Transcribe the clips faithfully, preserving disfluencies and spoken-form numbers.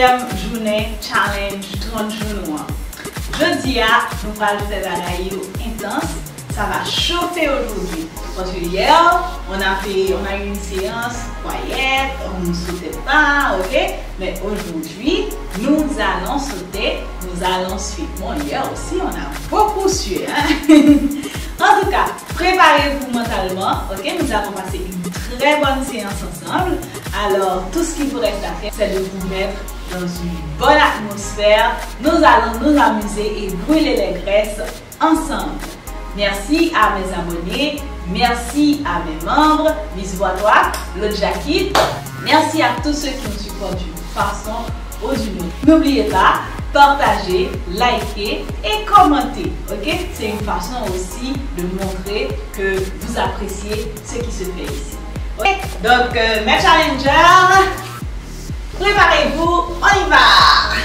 deuxième journée challenge trente jours. Jeudi, nous allons faire la rayon intense. Ça va chauffer aujourd'hui. Parce que hier, on a fait, on a eu une séance croyette, on ne sautait pas, ok? Mais aujourd'hui, nous allons sauter, nous allons suivre. Bon, hier aussi, on a beaucoup sué, hein? En tout cas, préparez-vous mentalement, ok? Nous allons passer une très bonne séance ensemble. Alors, tout ce qu'il vous reste à faire, c'est de vous mettre dans une bonne atmosphère. Nous allons nous amuser et brûler les graisses ensemble. Merci à mes abonnés, merci à mes membres, Miss Voix-toi, le Jackie. Merci à tous ceux qui nous supportent d'une façon ou d'une autre. N'oubliez pas, partagez, likez et commentez. Ok? C'est une façon aussi de montrer que vous appréciez ce qui se fait ici. Okay? Donc, euh, mes challengers, préparez-vous, on y va!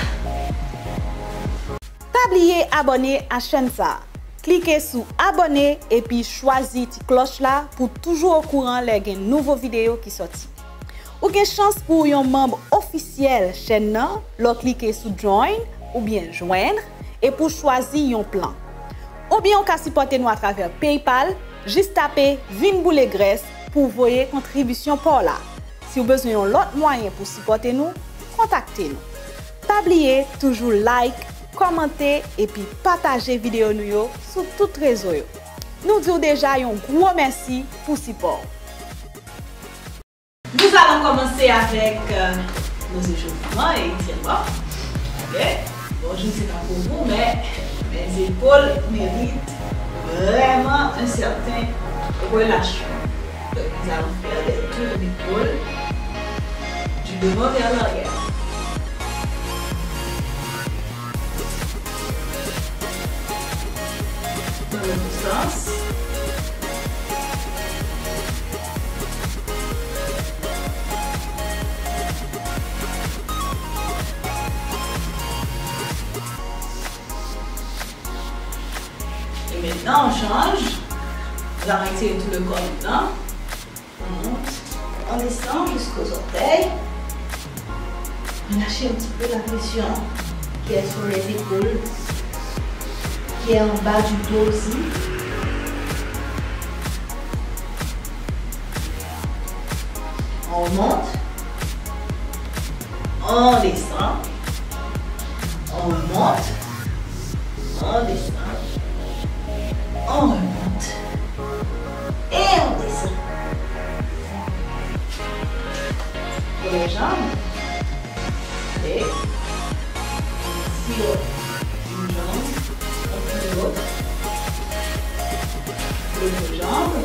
Tablier abonné à chaîne ça. Cliquez sur abonner et puis choisissez la cloche là pour toujours au courant les nouveaux vidéos qui sortent. Ou avez chance pour un membre officiel chaîne nan, lo cliquez sur join ou bien joindre et pour choisir un plan. Ou bien on peut supporter nous à travers PayPal, juste taper vin boule graisse pour voyer contribution pour là. Si vous avez besoin d'autres moyens pour supporter nous, contactez-nous. Tablier toujours like, commenter et puis partager vidéo nous sur tous les réseaux. Nous disons déjà un gros merci pour le support. Nous allons commencer avec euh, nos échauffements et étirements. Okay? Bon, je ne sais pas pour vous, mais mes épaules méritent vraiment un certain relâchement. Donc, nous allons faire des tours d'épaule du devant vers l'arrière. Dans le même sens. Et maintenant on change. On va retirer tout le corps maintenant. On monte, on descend jusqu'aux orteils. On lâche un petit peu la pression qui est sur les épaules, qui est en bas du dos aussi. On remonte, on descend, on remonte, on descend, on remonte et on descend. Pour les jambes, et sur une jambe, l'autre, l'autre jambe.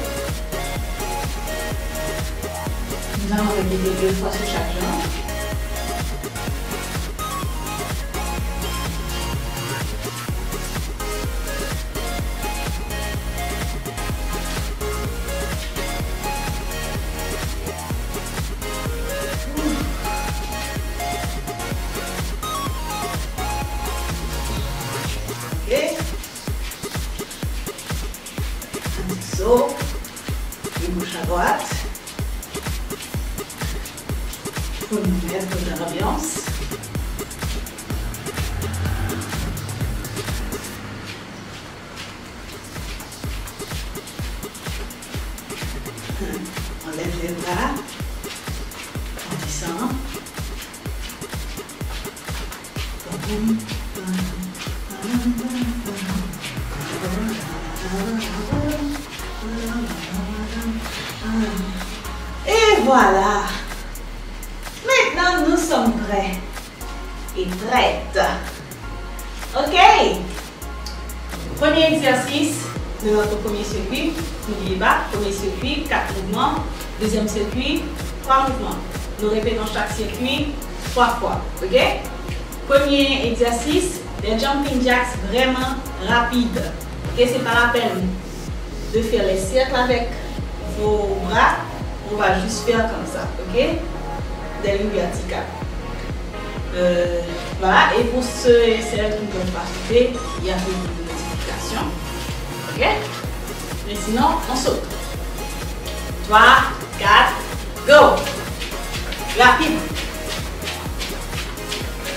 Nous allons répéter deux fois sur chaque jambe. Et bouche à droite pour nous mettre dans l'ambiance. On lève les bras, on descend. Et voilà. Maintenant, nous sommes prêts et prêtes. Ok. Premier exercice de notre premier circuit. N'oubliez pas, premier circuit, quatre mouvements. Deuxième circuit, trois mouvements. Nous répétons chaque circuit trois fois. Ok. Premier exercice, des jumping jacks vraiment rapides. Ok, c'est pas la peine de faire les cercles avec vos bras. On va juste faire comme ça, ok? Des lignes verticales. Euh, voilà, et pour ceux et celles qui ne peuvent pas sauter, il y a une notification. Ok? Mais sinon, on saute. trois, quatre, go! Rapide.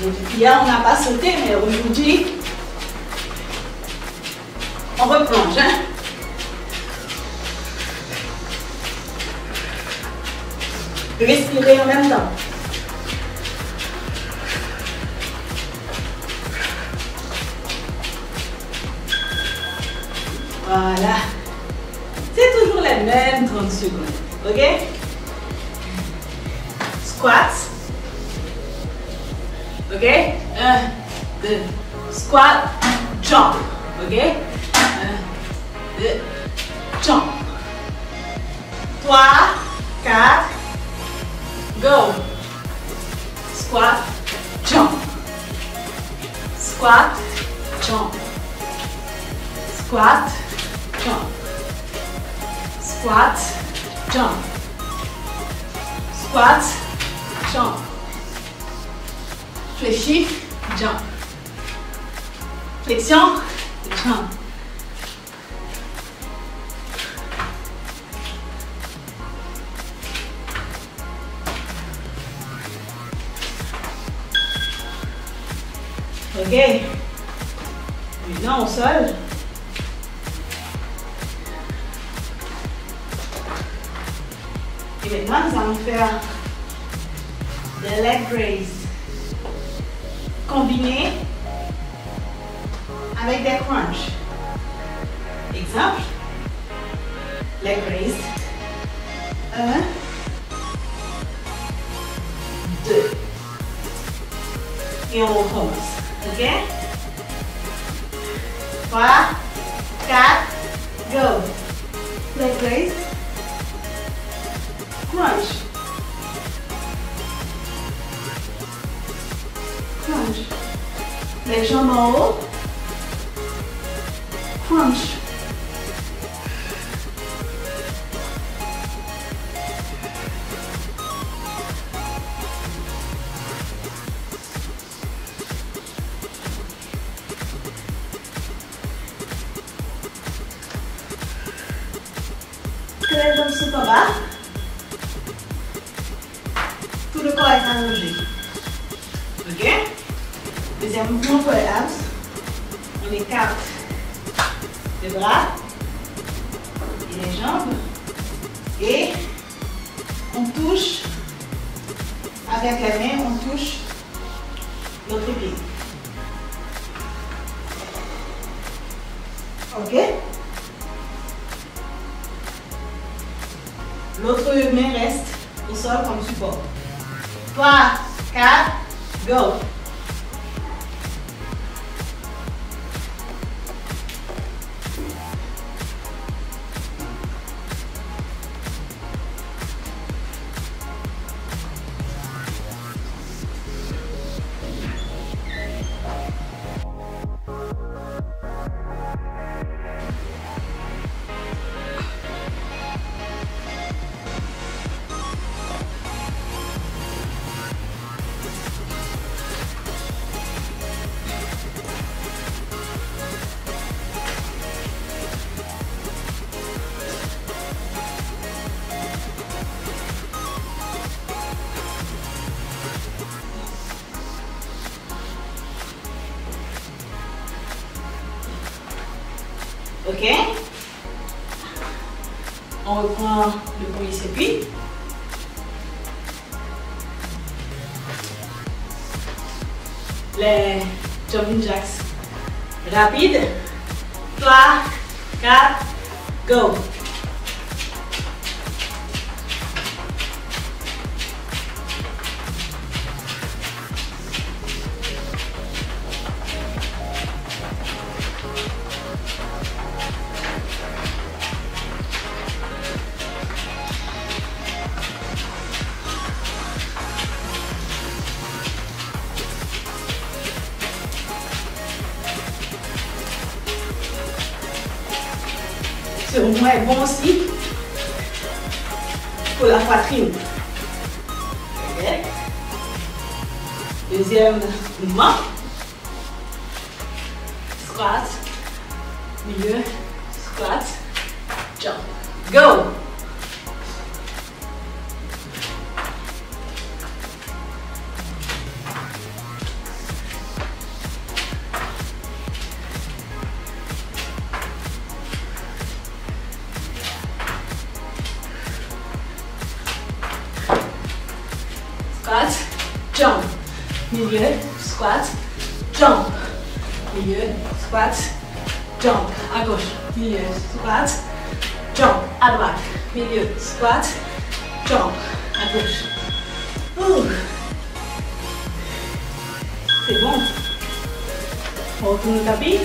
Hier, on n'a pas sauté, mais aujourd'hui, on replonge. Hein? Respirez en même temps. Voilà. C'est toujours les mêmes trente secondes. Ok? Squat. Ok? un, deux. Squat. Jump. Ok? un, deux. Jump. trois, quatre. Go. Squat. Jump. Squat. Jump. Squat. Jump. Squat. Jump. Squat. Jump. Fléchis. Jump. Flexion. Jump. Ok. Maintenant au sol. Et maintenant, nous allons faire des leg raise combinés avec des crunch. Exemple, leg raise. Un, deux. Et on recommence. Ok? trois, quatre, go. Leg raise. Crunch. Crunch. Les jambes en haut. Crunch. Les jambes sont en bas. Tout le corps est allongé. Ok? Deuxième mouvement pour les abs. On écarte les bras et les jambes. Et on touche avec les mains, on touche l'autre pied. Ok? L'autre main reste au sol comme support. trois, quatre, go. Ok? On reprend le premier circuit. Les jumping jacks rapides. trois, quatre, go! Ce mouvement est bon aussi pour la poitrine. Okay. Deuxième mouvement. Squat, milieu, squat, jump. Go! jump. Milieu, squat, jump. Milieu, squat, jump. À gauche, milieu, squat, jump. À droite, milieu, squat, jump. À gauche. Ouh. C'est bon. On retourne le tapis.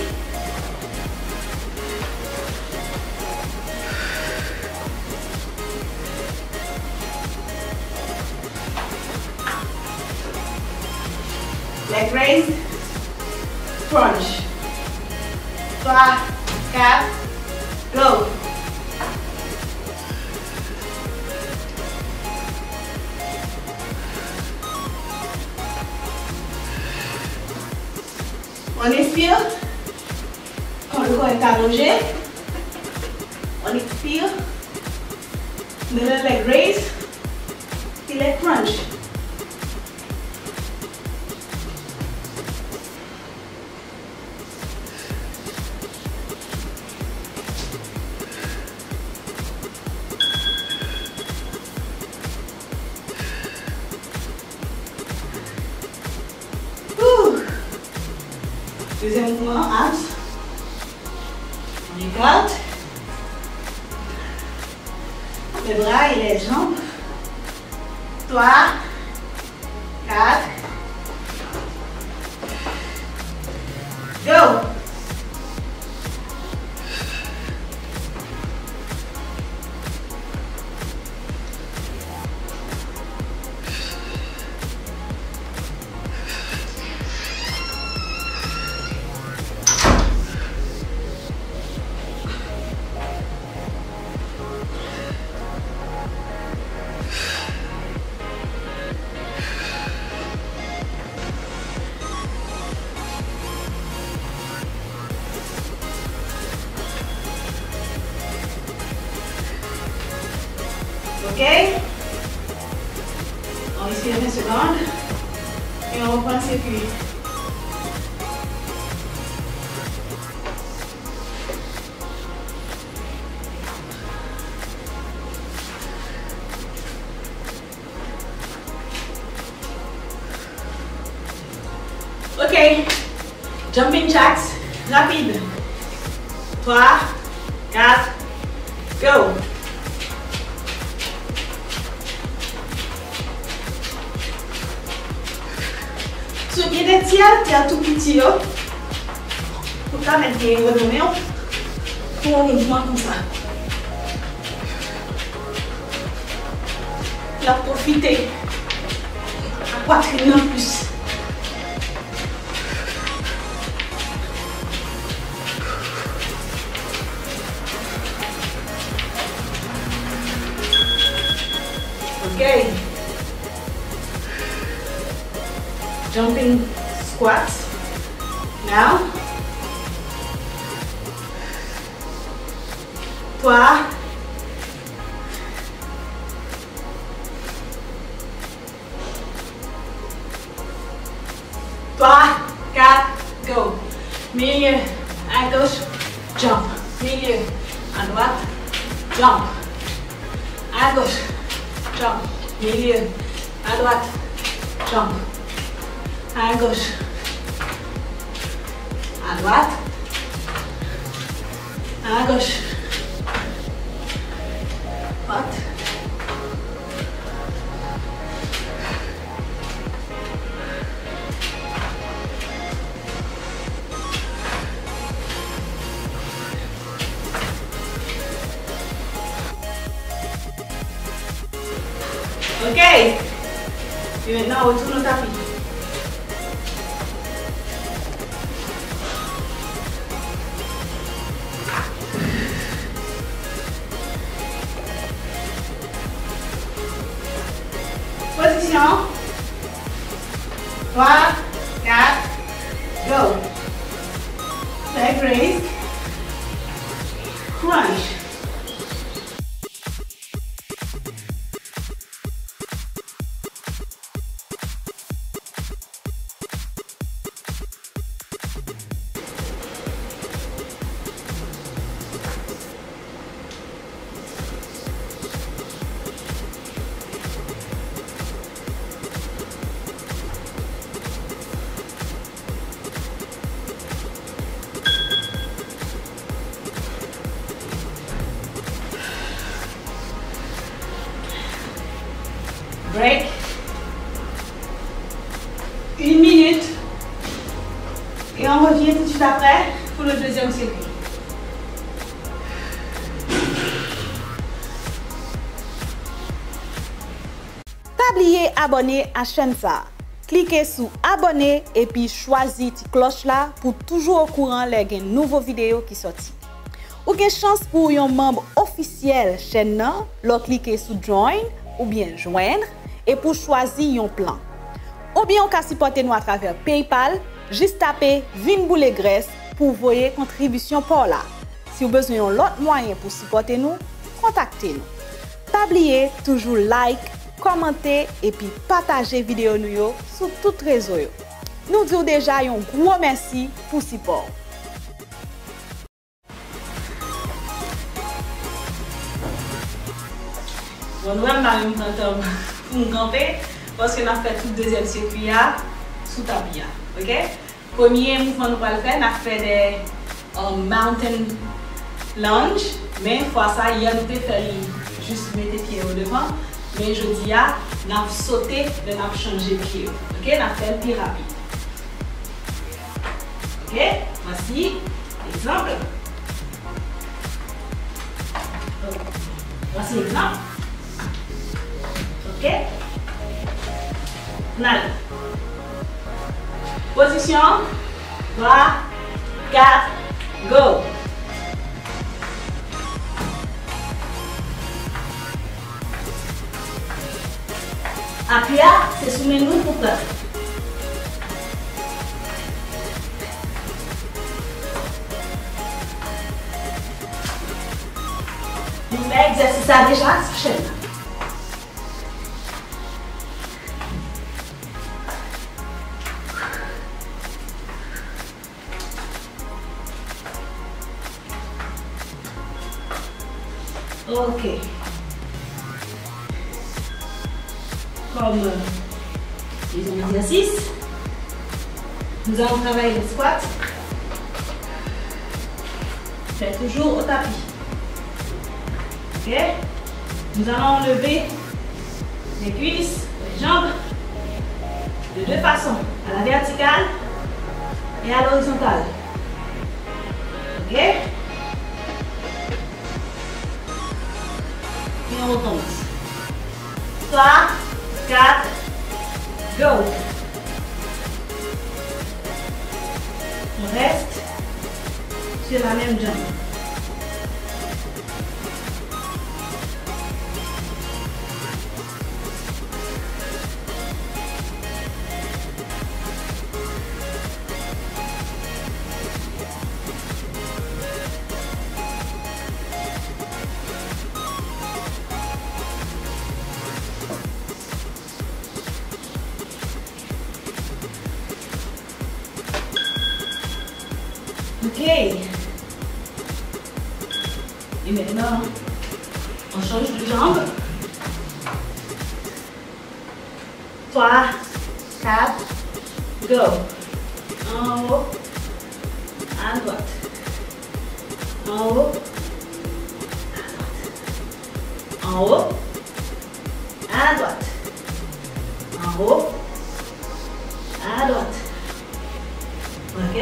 Leg raise, crunch. trois, quatre, go. On expire. Quand le corps est allongé, on expire. Le leg raise, puis leg crunch. Deuxième mouvement, abs. On écarte. Les bras et les jambes. trois, quatre. Go. Ok? On respire vingt secondes et on reprend le circuit. Ok, jumping jacks, rapide. trois, quatre, go. Ceux qui est tiers, qui est tout petit, pour ça mettre des renommés pour un mouvement comme ça. Là, profitez. La poitrine en plus. Ok. Jumping squats. Now. trois. trois, quatre, go. Milieu, à gauche, jump. Milieu, à droite, jump. À gauche, jump. Milieu, à droite, jump. À gauche, à droite, à gauche, droite. Ok, et maintenant on retourne au tapis. Position. trois, quatre, go. Leg raise. Crunch. Break. Une minute. Et on revient tout de suite après pour le deuxième circuit. Tablier abonné à chaîne ça. Cliquez sur abonner et puis choisissez la cloche là pour toujours au courant les nouveaux vidéos qui sortent. Ou avez chance pour un membre officiel chaîne nan, lo cliquez sur join ou bien joindre et pour choisir un plan. Ou bien on peut supporter nous à travers PayPal, juste taper vin boule graisse pour voyer contribution pour là. Si vous avez besoin d'autres moyens pour supporter nous, contactez-nous. Pas oublier toujours like, commenter et puis partager vidéo nous sur toutes les réseaux. Nous disons déjà un gros merci pour le support. Bon, nous allons prendre pour nous camper parce que nous avons fait tout le deuxième circuit sous tapis. Ok? Premier mouvement nous allons faire, nous avons fait des um, mountain lunge, mais fois ça, hier nous avons fait juste mettre les pieds au devant. Mais je dis, nous avons sauté, nous avons changé de pied. Ok? Nous avons fait le plus rapide. Ok? Voici l'exemple. Voici l'exemple. Ok? Nal. Position. trois, quatre, go. Appui, c'est sous mes nous pour faire. Nous mettons l'exercice à déjà sur chaîne. Ok. Comme les exercices, nous allons travailler le squat. Faites toujours au tapis. Ok. Nous allons enlever les cuisses, les jambes de deux façons, à la verticale et à l'horizontale. Ok. Et on recommence. trois, quatre, go. On reste sur la même jambe. Ok. Et maintenant, on change de jambe. trois, quatre, go. En haut, à droite. En haut, à droite. En haut, à droite. En haut, à droite. Ok?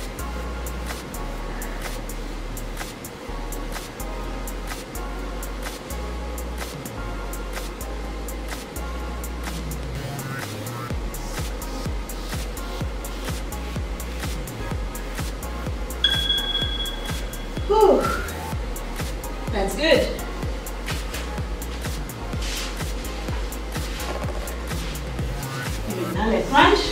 Whew. That's good. Et maintenant les planches.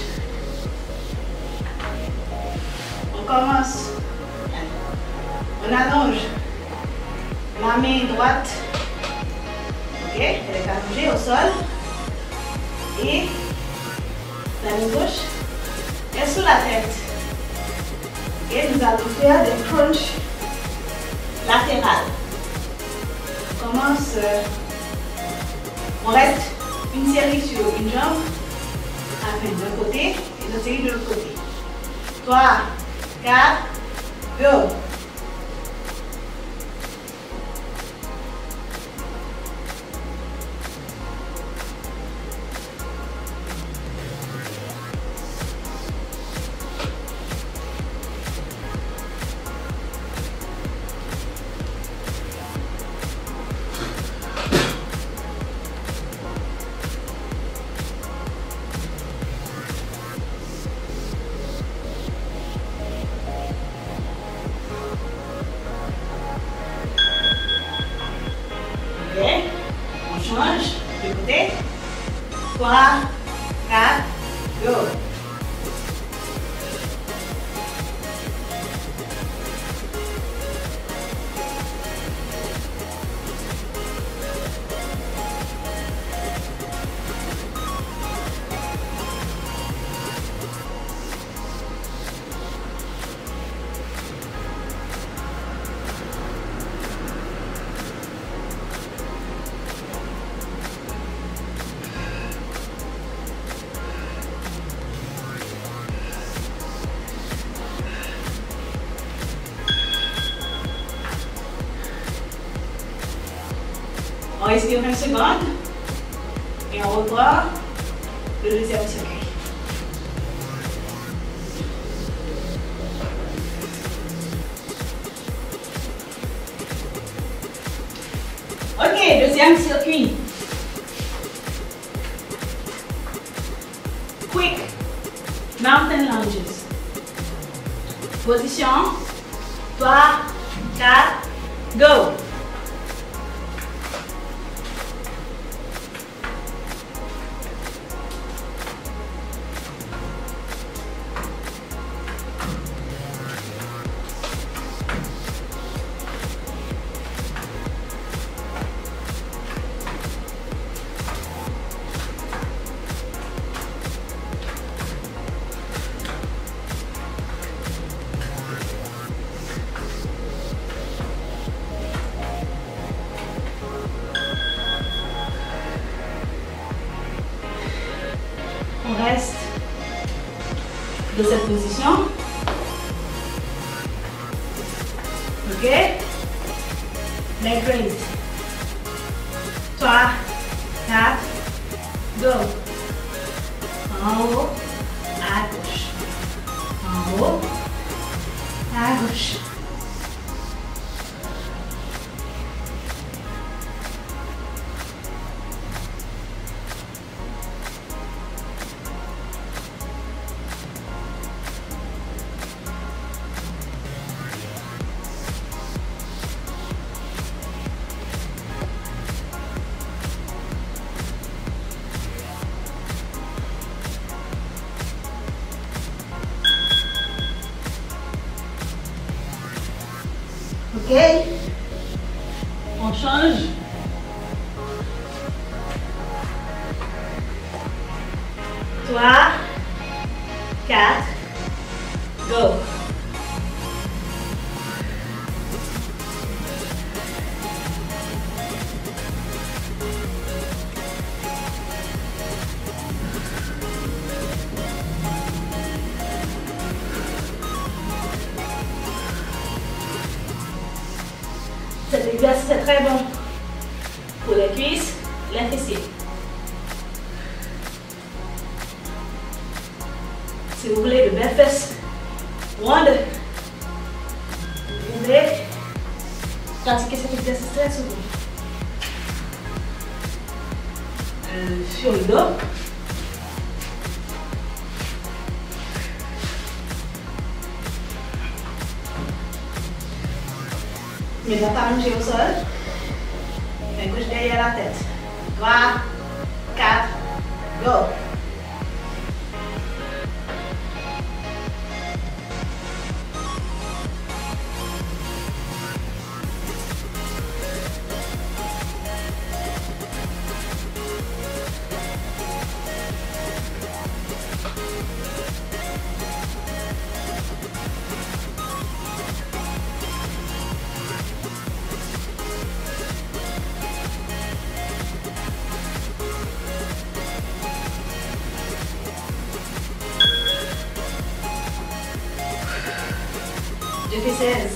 On commence. On allonge la main droite. Ok, elle est allongée au sol. Et la main gauche est sous la tête. Ok, nous allons faire des crunchs latéral. On commence, euh, on reste une série sur une jambe, avec d'un côté et une série de l'autre côté. trois, quatre, go. change de côté. trois, quatre, go. On respire vingt secondes et on repart le deuxième circuit. Ok, deuxième circuit. Quick mountain lunges. Position. trois, quatre, go. On reste de cette position. Ok? Leg raise. trois, quatre, go. En haut, à gauche. En haut, à gauche. Ok, on change. trois, quatre, go. Cet exercice est très bon pour les cuisses, les fessiers. Si vous voulez de belles fesses rondes, vous pouvez pratiquer cet exercice très souvent. Euh, sur le dos. Mais ne pas manger au sol. Les couches derrière la tête. trois, quatre, go. Je fais seize.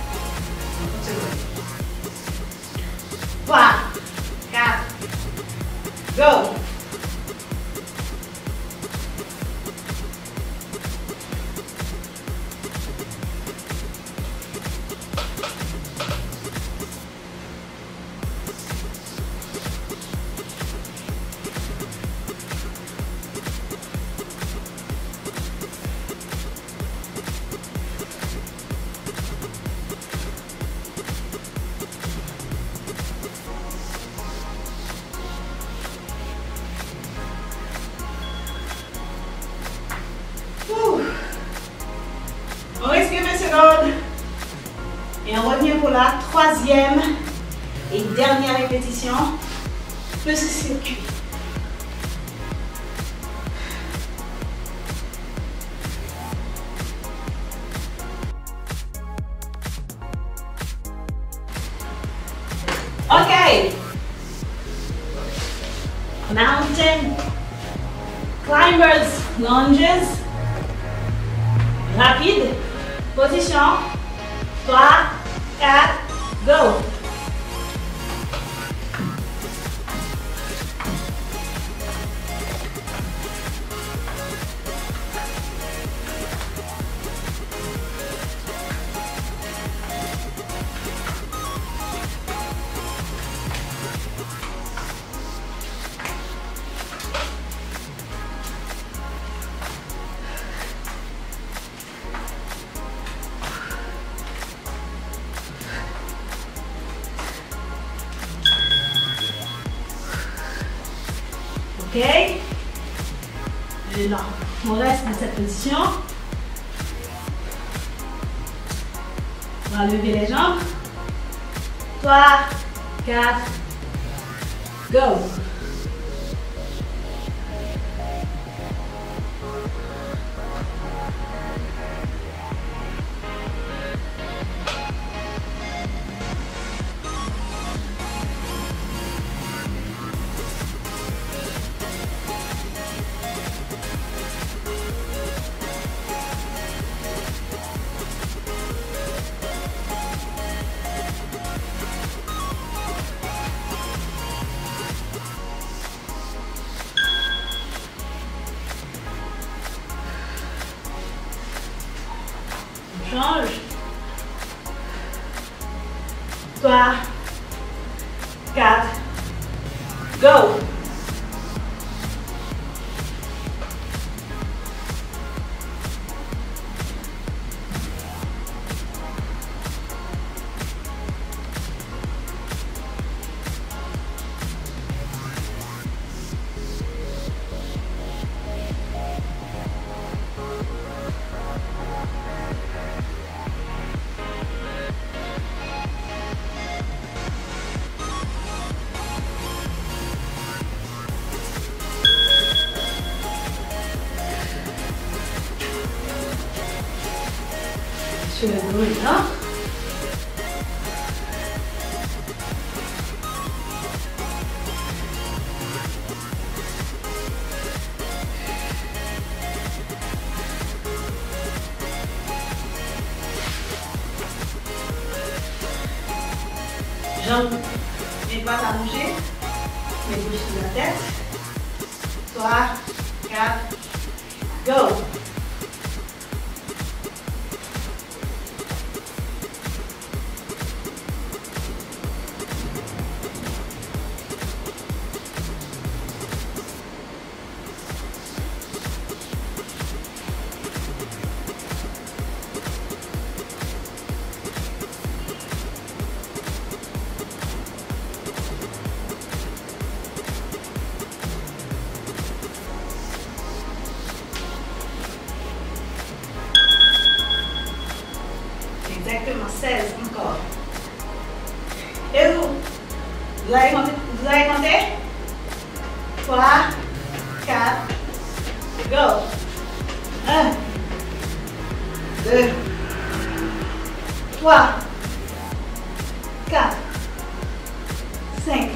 trois, quatre, go. la troisième et dernière répétition de ce circuit. Ok. Mountain climbers lunges. Rapide. Position. trois, quatre, go. Ok, et là, on reste dans cette position. On va lever les jambes. trois, quatre, go. Change. trois, quatre, go. Sur le dos là. Jambes, les pattes à bouger, les bouches sur la tête. trois, quatre, go. Exactement, seize encore. Et vous? Vous allez compter? Vous allez compter? trois, quatre, go. un, deux, trois, quatre, cinq,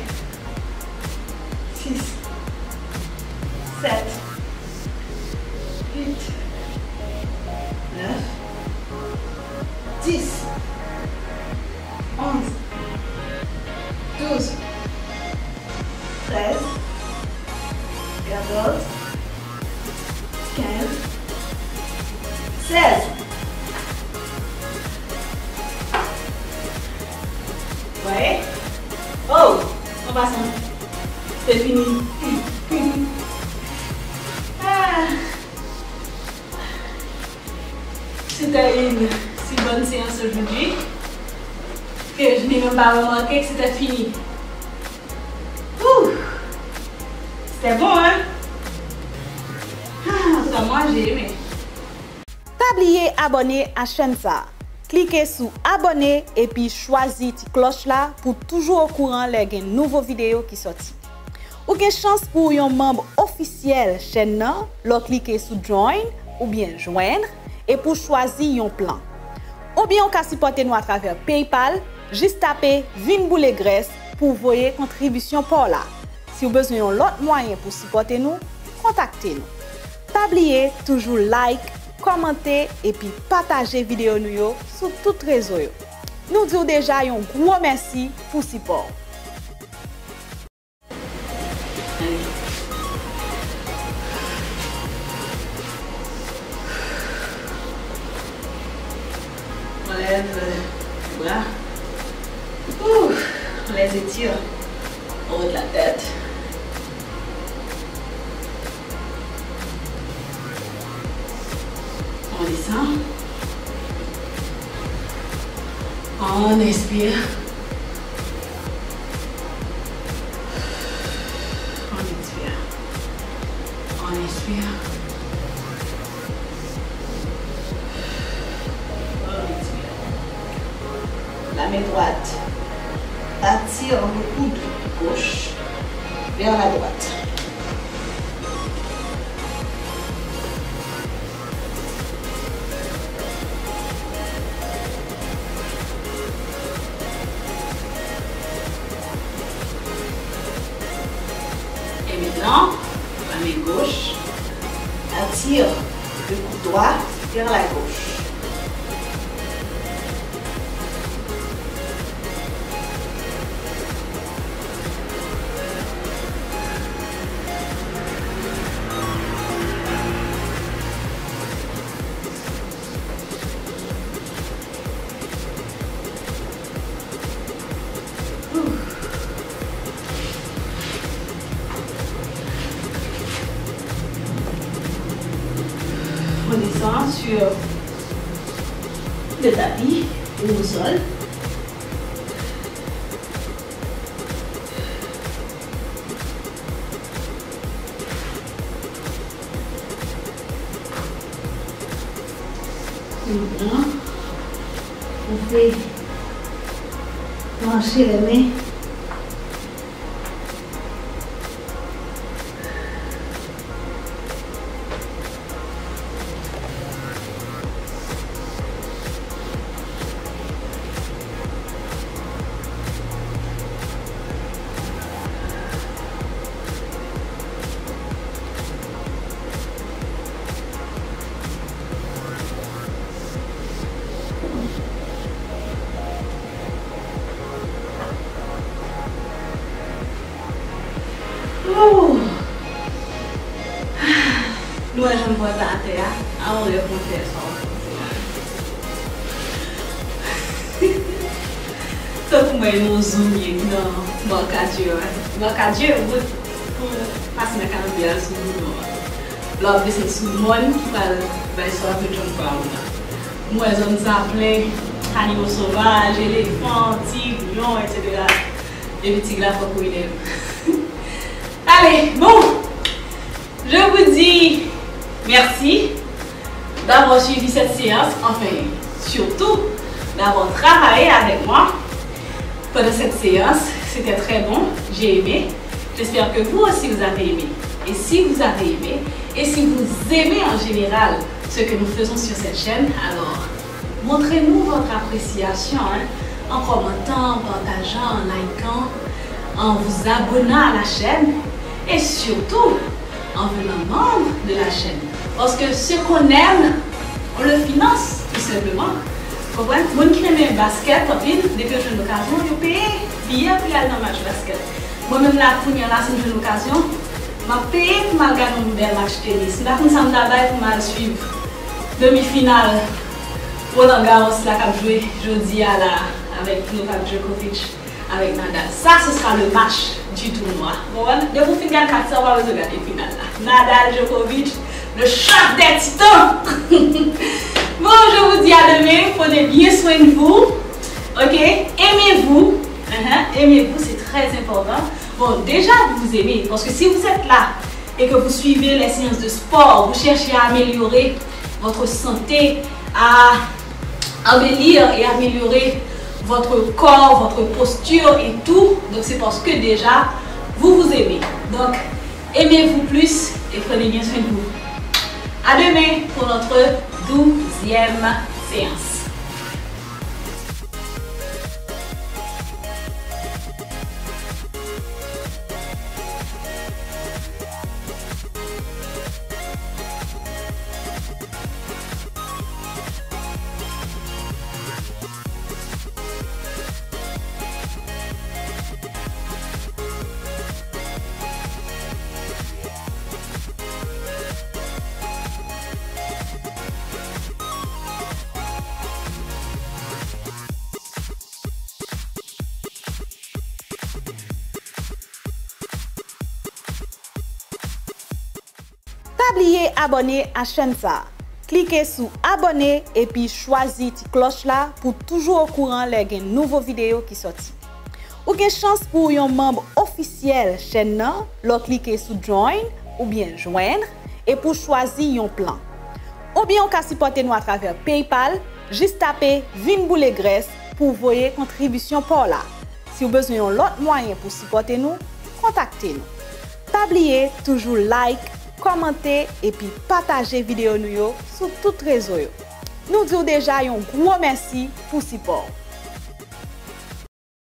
six, sept, huit, neuf, dix, onze, douze, treize, quatorze, quinze, seize. Ouais. Oh, on passe. C'est fini. Ah. C'était une si bonne séance aujourd'hui que je n'ai même pas remarqué que c'était fini. Ouh. C'était bon, hein? Ah, en tout cas, moi, j'ai aimé. Tablier abonné à chaîne ça. cliquez sur abonner et puis choisissez la cloche là pour toujours au courant les nouvelles vidéos qui sortent. Ou avez chance pour un membre officiel chaîne nan, lo cliquez sur join ou bien joindre et pour choisir un plan. Ou bien on peut supporter nous à travers PayPal, juste taper vin boule graisse pour voyer contribution pour là. Si vous avez besoin d'autres moyens pour supporter nous, contactez-nous. Pas oublier toujours like, commenter et puis partager vidéo nous sur toutes les réseaux. Nous disons déjà un gros merci pour le support. On lève les bras. Ouh, on les étire au haut de la tête. On descend. On expire. On expire. On expire. On expire. La main droite attire le coude gauche vers la droite. Maintenant, la main gauche attire le coude droit vers la gauche. On descend sur le tapis ou au sol. Maintenant, on fait marcher les mains. Oh. Nous, je me vois à terre. On va faire ça. Ça pour moi, nous zoomer dans mon cadre. Mon cadre, pour passer ma caméra sur nous. Là, c'est sous le monde qui va faire ça avec John Brown. Moi, je me appelle animaux sauvages, éléphants, tigres, lions, et cetera. Les petits gars, faut qu'on les Allez, bon, je vous dis merci d'avoir suivi cette séance, enfin, surtout d'avoir travaillé avec moi pendant cette séance. C'était très bon, j'ai aimé. J'espère que vous aussi vous avez aimé. Et si vous avez aimé, et si vous aimez en général ce que nous faisons sur cette chaîne, alors montrez-nous votre appréciation hein, en commentant, en partageant, en likant, en vous abonnant à la chaîne. Et surtout, en venant membre de la chaîne. Parce que ce qu'on aime, on le finance, tout simplement. Vous comprenez? Les gens qui aiment le basket, depuis que j'ai une occasion, ils payent billet pour aller dans le match basket. Moi-même, la première là, si j'ai une occasion, je paye pour aller gagner un bel match tennis. Je vais pour suivre demi-finale Roland Garros qui a joué jeudi avec Novak Djokovic. Avec Nadal. Ça, ce sera le match du tournoi. Bon, de vous finir quatre cents, on va regarder la finale. Nadal, Djokovic, le choc des titans. Bon, je vous dis à demain. Prenez bien soin de vous. Ok? Aimez-vous. Uh-huh. Aimez-vous, c'est très important. Bon, déjà, vous vous aimez. Parce que si vous êtes là et que vous suivez les séances de sport, vous cherchez à améliorer votre santé, à embellir et améliorer votre corps, votre posture et tout. Donc c'est parce que déjà, vous vous aimez. Donc, aimez-vous plus et prenez bien soin de vous. À demain pour notre douzième séance. Tablier abonné à chaîne ça. Cliquez sur abonner et puis choisissez la cloche là pour toujours au courant les nouvelles vidéos qui sortent. Ou avez chance pour un membre officiel chaîne nan, leur cliquez sur join ou bien joindre et pour choisir un plan. Ou bien on peut supporter nous à travers PayPal, juste taper vin boule graisse pour voyer contribution pour là. Si vous avez besoin d'autres moyens pour supporter nous, contactez-nous. Tablier toujours like, commenter et puis partager vidéo nous sur toutes les réseaux. Nous disons déjà un gros merci pour support.